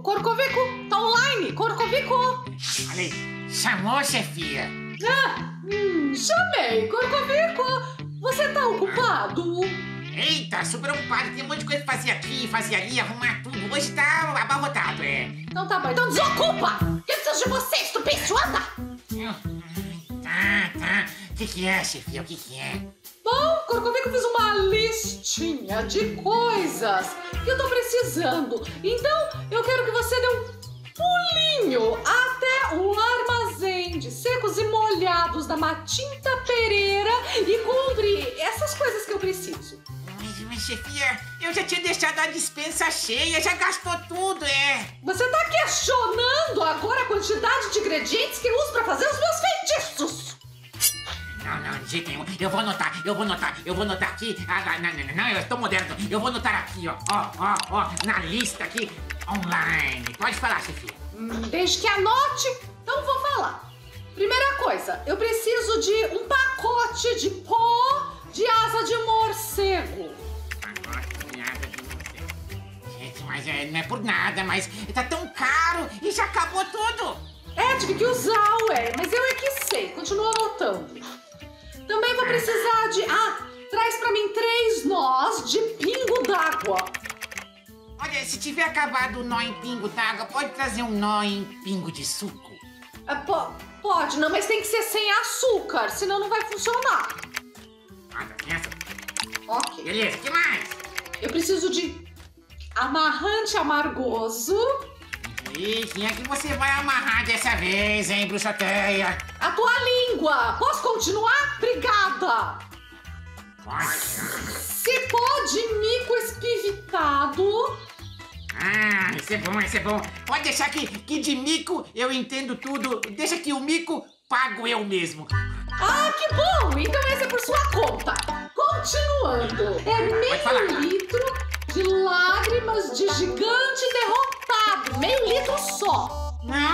Corcovico, tá online, Corcovico. Olha aí, chamou, chefia? Chamei, Corcovico. Você tá ocupado? Eita, super ocupado, tem um monte de coisa pra fazer aqui, fazer ali, arrumar tudo. Hoje tá abarrotado, é. Então tá bom, então desocupa! Que eu preciso de você, estupício, anda! Tá. O que é, chefia? O que é? Bom, Corcovico, fiz uma listinha de coisas que eu tô precisando. Então, eu quero que você dê um pulinho até o armazém de secos e molhados da Matinta Pereira e compre essas coisas que eu preciso. Mas, chefia, eu já tinha deixado a despensa cheia, já gastou tudo, é. Você tá questionando agora a quantidade de ingredientes que eu uso pra fazer os meus feitiços? Não, de jeito nenhum. Eu vou anotar aqui. Não, eu estou moderno. Eu vou anotar aqui, ó, na lista aqui, online. Pode falar, chefia. Desde que anote, então vou falar. Primeira coisa, eu preciso de um pacote de pó de asa de morcego. Pacote de asa de morcego. Gente, mas não é por nada, mas tá tão caro e já acabou tudo. Tive que usar, mas eu é que sei. Continua anotando. Também vou precisar de... traz pra mim 3 nós de pingo d'água. Olha, se tiver acabado o nó em pingo d'água, pode trazer um nó em pingo de suco? Pode, não, mas tem que ser sem açúcar, senão não vai funcionar. Pensa. Ok. Beleza, o que mais? Eu preciso de amarrante amargoso. E quem é que você vai amarrar dessa vez, hein, bruxoteia? A tua língua! Posso continuar? Obrigada! Pode. Cipó de mico espivitado. Esse é bom. Pode deixar que de mico eu entendo tudo. Deixa que o mico pago eu mesmo. Que bom! Então esse é por sua conta. Continuando. Meio litro de lágrimas de gigante derrotado. Meio litro só.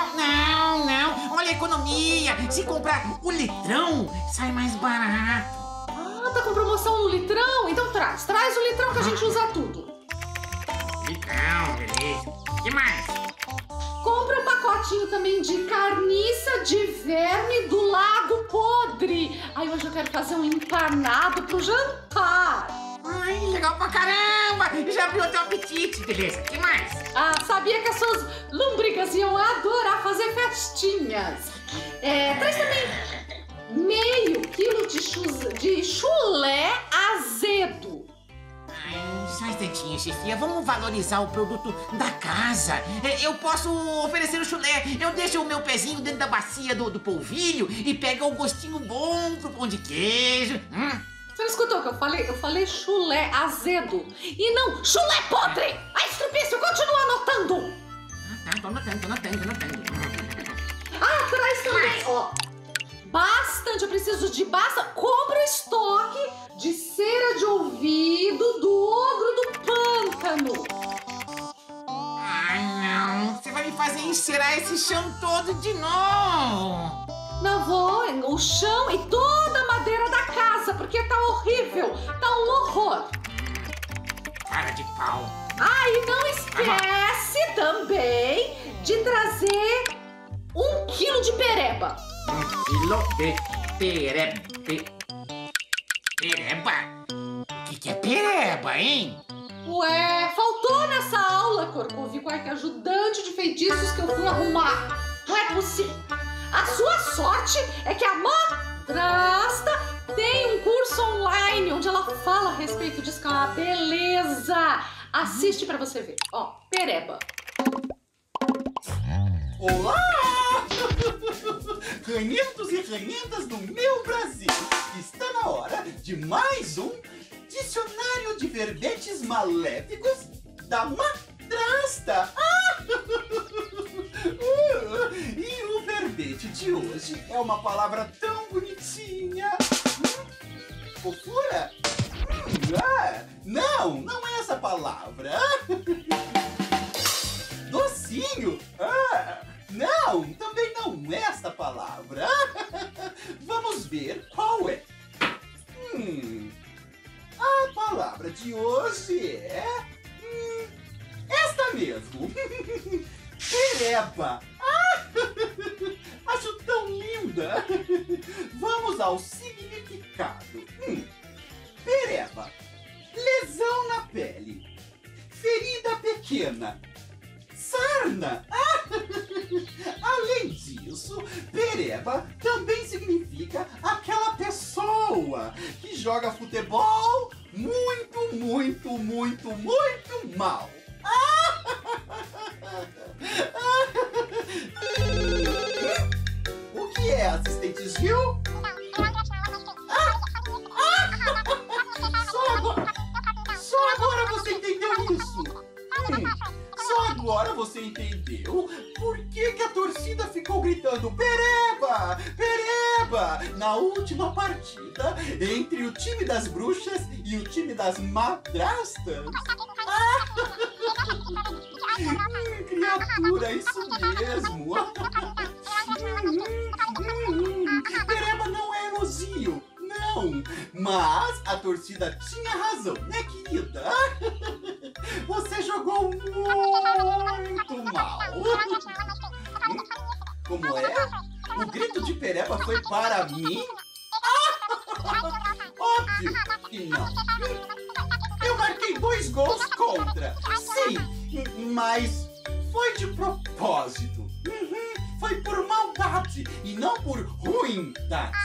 Não. Olha a economia. Se comprar o litrão, sai mais barato. Tá com promoção no litrão? Então traz o litrão que a gente usa tudo. Litrão, beleza. O que mais? Compra um pacotinho também de carniça de verme do Lago Podre. Hoje eu quero fazer um empanado pro jantar. Legal pra caramba! Já abriu até o apetite, beleza. O que mais? Sabia que as suas lombrigas iam adorar fazer festinhas. Traz também meio quilo de chulé azedo. Só um instantinho, chefia. Vamos valorizar o produto da casa. Eu posso oferecer o chulé. Eu deixo o meu pezinho dentro da bacia do polvilho e pego o gostinho bom pro pão de queijo. Você não escutou o que eu falei? Eu falei chulé azedo e não chulé podre! Estrupício, continua anotando! Tô anotando. Traz também, bastante, eu preciso de bastante. Compra o estoque de cera de ouvido do ogro do pântano. Não, você vai me fazer encerar esse chão todo de novo. Não vou, o chão e toda a madeira da casa, porque tá horrível, tá um horror. Cara de pau. E não esquece também de trazer 1 quilo de pereba. 1 quilo de pereba? O que é pereba, hein? Faltou nessa aula, Corcovico, que ajudante de feitiços que eu fui arrumar. Não é possível. A sua sorte é que a madrasta tem um curso online onde ela fala a respeito disso, que é uma beleza. Assiste pra você ver. Pereba. Olá! Raninhos e raninhas do meu Brasil. Está na hora de mais um dicionário de verbetes maléficos da madrasta. E o verbete de hoje é uma palavra tão bonitinha. Fofura? Não é essa palavra. Docinho? Não, também não é essa palavra. Vamos ver qual é. A palavra de hoje é esta mesmo. Pereba. Acho tão linda. Vamos ao significado. Pereba. Lesão na pele. Ferida pequena. Sarna. Além disso, pereba também significa aquela pessoa que joga futebol muito, muito, muito, muito mal. O que é, assistente Gil? Só agora você entendeu isso? Só agora você entendeu por que a torcida ficou gritando Pereba! Pereba! Na última partida entre o time das bruxas e o time das madrastas? Criatura, isso mesmo! Pereba não é elogio, não! Mas a torcida tinha razão, né, querida? Você jogou muito mal! Como é? O grito de Pereba foi para mim? Óbvio que não! Eu marquei 2 gols contra! Sim, mas foi de propósito! Foi por maldade e não por ruindade!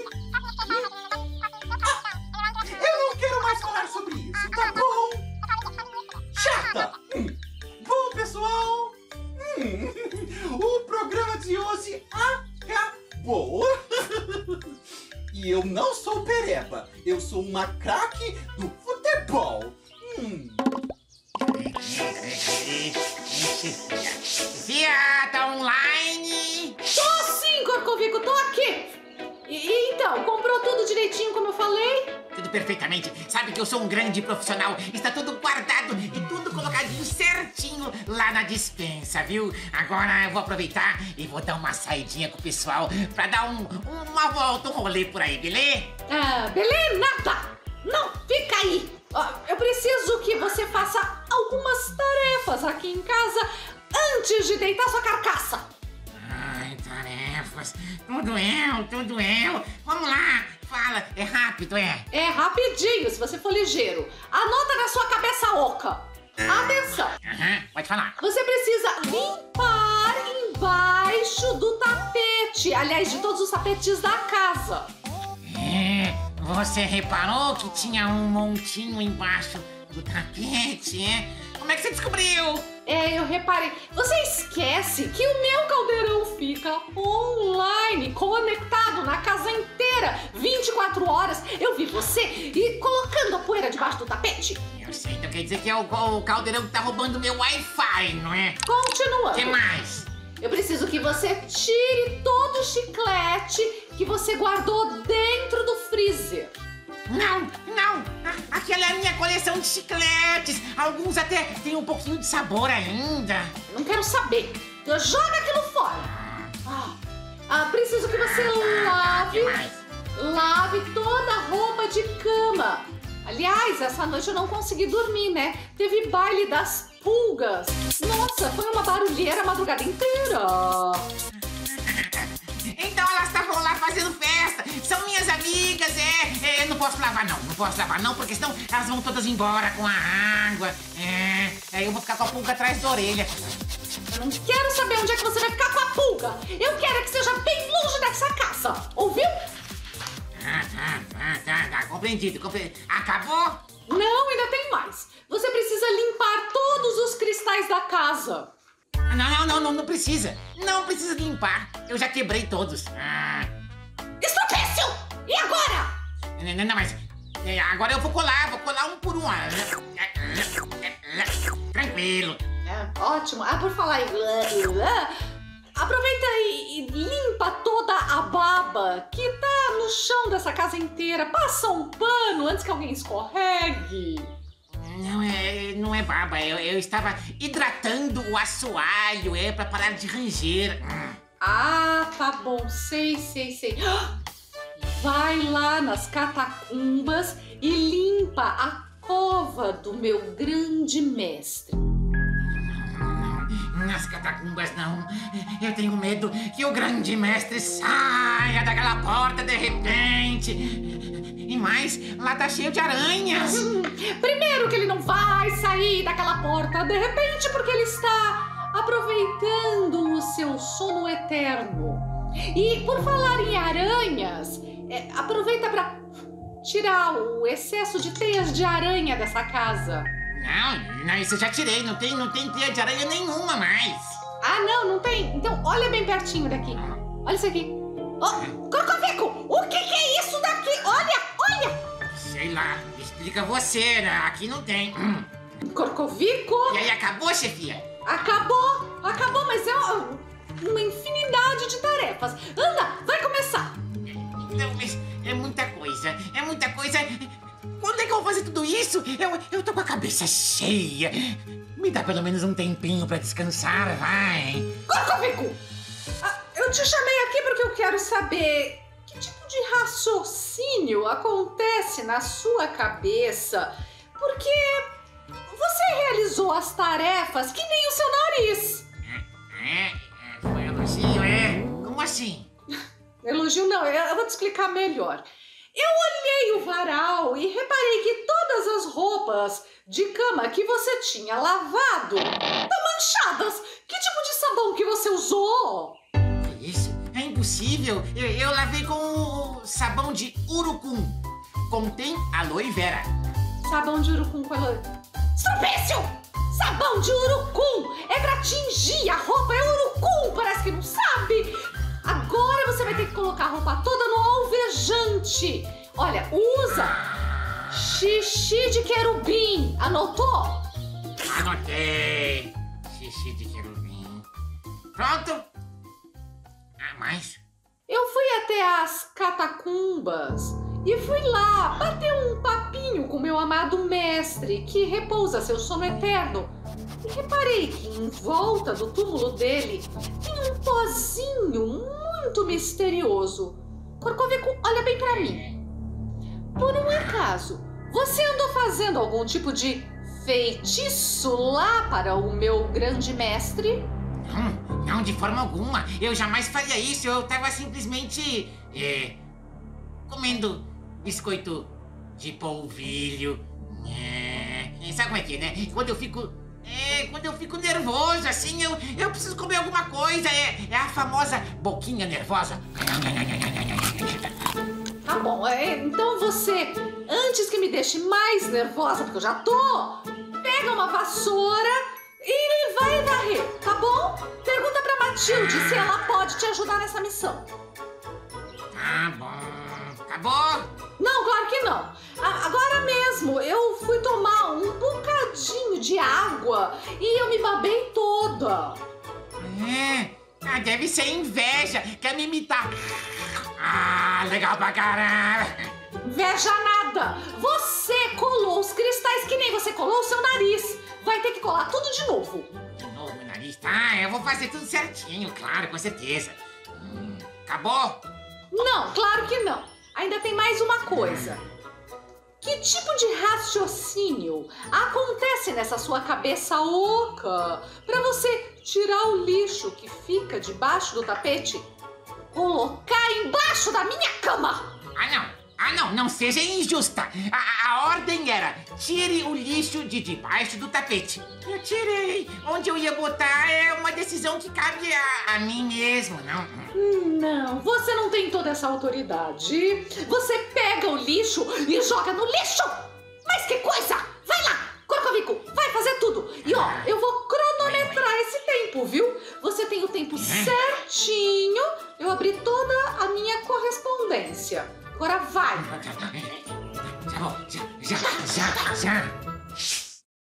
Eu não quero mais falar sobre isso, tá bom? Chata! Bom, pessoal, o programa de hoje acabou. E eu não sou Pereba, eu sou uma craque do futebol. Fia, tá online? Tô sim, Corcovico, tô aqui. Então, comprou tudo direitinho como eu falei? Tudo perfeitamente. Sabe que eu sou um grande profissional. Está tudo guardado e tudo colocadinho certinho lá na despensa, viu? Agora eu vou aproveitar e vou dar uma saidinha com o pessoal pra dar uma volta, um rolê por aí, beleza? Beleza, nada. Não, fica aí. Eu preciso que você faça algumas tarefas aqui em casa antes de deitar sua carcaça. Ai, tarefas. Tudo eu. Vamos lá, fala. É rápido, é? É rapidinho, se você for ligeiro. Anota na sua cabeça oca. Atenção. Pode falar. Você precisa limpar embaixo do tapete. Aliás, de todos os tapetes da casa. Você reparou que tinha um montinho embaixo do tapete, é? Como é que você descobriu? Eu reparei. Você esquece que o meu caldeirão fica online, conectado na casa inteira, 24 horas. Eu vi você e colocando a poeira debaixo do tapete. Eu sei, então quer dizer que é o caldeirão que tá roubando meu Wi-Fi, não é? Continuando. O que mais? Eu preciso que você tire todo o chiclete que você guardou dentro do freezer. Não! Aquela é a minha coleção de chicletes. Alguns até têm um pouquinho de sabor ainda. Não quero saber. Joga aquilo fora. Preciso que você lave toda a roupa de cama. Aliás, essa noite eu não consegui dormir, né? Teve baile das pulgas. Nossa, foi uma barulheira a madrugada inteira. Então elas estavam lá fazendo festa. São minhas amigas, eu não posso lavar não, porque senão elas vão todas embora com a água. Aí eu vou ficar com a pulga atrás da orelha. Eu não quero saber onde é que você vai ficar com a pulga. Eu quero que seja bem longe dessa casa. Ouviu? Tá. Compreendido. Acabou? Não, ainda tem mais. Você precisa limpar todos os cristais da casa. Não precisa. Não precisa limpar. Eu já quebrei todos. Estupício! E agora? Não, mas agora eu vou colar um por um. Tranquilo. Ótimo. Por falar em... Aproveita e limpa toda a baba que tá no chão dessa casa inteira. Passa um pano antes que alguém escorregue. Não é baba. Eu estava hidratando o assoalho, pra parar de ranger. Tá bom. Sei. Vai lá nas catacumbas e limpa a cova do meu grande mestre. Nas catacumbas? catacumbas, não. Eu tenho medo que o grande mestre saia daquela porta de repente. E mais, lá tá cheio de aranhas. Primeiro que ele não vai sair daquela porta de repente porque ele está aproveitando o seu sono eterno. E por falar em aranhas, aproveita para tirar o excesso de teias de aranha dessa casa. Não, isso eu já tirei. Não tem teia de aranha nenhuma mais. Ah, não tem? Então olha bem pertinho daqui. Olha isso aqui. Oh, Corcovico, o que é isso daqui? Olha! Sei lá, explica você, né? Aqui não tem. Corcovico? E aí, acabou, chefia? Acabou, mas é uma infinidade de tarefas. Anda, vai começar. Não, mas é muita coisa. Quando é que eu vou fazer tudo isso? Eu tô com a cabeça cheia. Me dá pelo menos um tempinho pra descansar, vai. Corcovico, eu te chamei aqui porque eu quero saber que tipo de raciocínio acontece na sua cabeça. Porque você realizou as tarefas que nem o seu nariz. Foi elogio, Como assim? Elogio não, eu vou te explicar melhor. Eu olhei o varal e reparei que todas as roupas de cama que você tinha lavado estão manchadas. Que tipo de sabão que você usou? Isso? É impossível. Eu lavei com o sabão de urucum. Contém aloe vera. Sabão de urucum com aloe... Estropício! Sabão de urucum! É pra tingir a roupa, é urucum! Parece que não sabe! Agora você vai ter que colocar a roupa toda no alvejante. Olha, usa xixi de querubim. Anotou? Anotei. Xixi de querubim. Pronto? Mais? Eu fui até as catacumbas e fui lá bater um papinho com meu amado mestre que repousa seu sono eterno. E reparei que em volta do túmulo dele tem um pozinho muito misterioso. Corcovico, olha bem pra mim. Por um acaso, você andou fazendo algum tipo de feitiço lá para o meu grande mestre? Não, de forma alguma. Eu jamais faria isso. Eu tava simplesmente comendo biscoito de polvilho. Sabe como é que é, né? Quando eu fico nervoso, assim, eu preciso comer alguma coisa. É a famosa boquinha nervosa. Tá bom, então você, antes que me deixe mais nervosa, porque eu já tô, pega uma vassoura e vai varrer, tá bom? Pergunta pra Matilde se ela pode te ajudar nessa missão. Tá bom. Acabou? Não, claro que não. Agora mesmo eu fui tomar um bocadinho de água e eu me babei toda. Deve ser inveja. Quer me imitar? Legal pra caramba. Inveja nada. Você colou os cristais que nem você colou o seu nariz. Vai ter que colar tudo de novo. De novo meu nariz? Tá, eu vou fazer tudo certinho, claro, com certeza. Acabou? Não, claro que não. Ainda tem mais uma coisa. Que tipo de raciocínio acontece nessa sua cabeça oca para você tirar o lixo que fica debaixo do tapete, colocar embaixo da minha cama? Não seja injusta. A ordem era, tire o lixo de debaixo do tapete. Eu tirei. Onde eu ia botar é uma decisão que cabe a mim mesmo, não? Não, você não tem toda essa autoridade. Você pega o lixo e joga no lixo. Mas que coisa! Vai lá, Corcovico, vai fazer tudo. E ó, eu vou cronometrar esse tempo, viu? Você tem o tempo certinho. Eu abri toda a minha correspondência. Agora vai. Já.